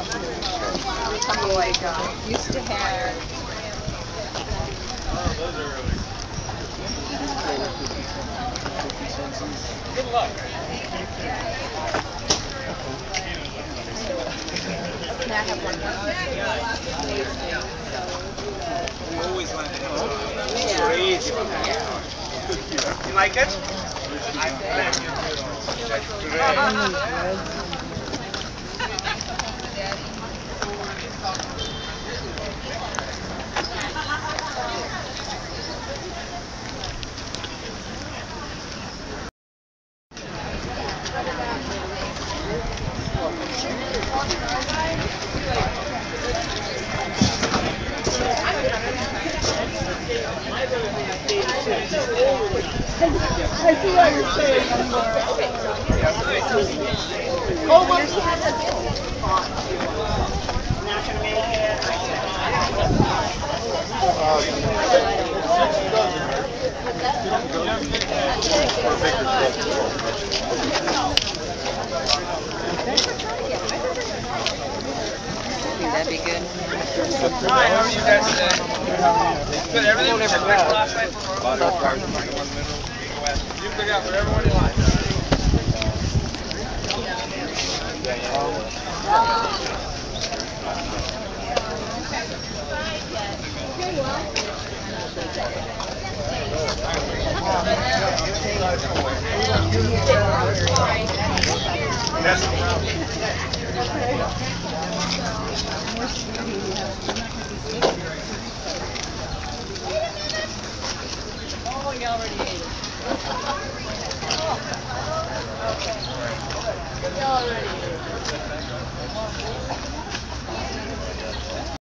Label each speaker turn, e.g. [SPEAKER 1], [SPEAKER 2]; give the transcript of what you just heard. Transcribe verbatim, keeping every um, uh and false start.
[SPEAKER 1] Becoming like uh, used to have.
[SPEAKER 2] Good luck.
[SPEAKER 1] Can I have one more?
[SPEAKER 2] We always want to have crazy. You like it? I bet you do.
[SPEAKER 3] I see what you're saying. Oh, my God. Not gonna make
[SPEAKER 1] That'd be good.
[SPEAKER 2] Hi, how are you guys today? Good, everything was perfect last night for Royal Park. You pick out whatever one you like. That's
[SPEAKER 1] Oh, you already ate it. You already ate it.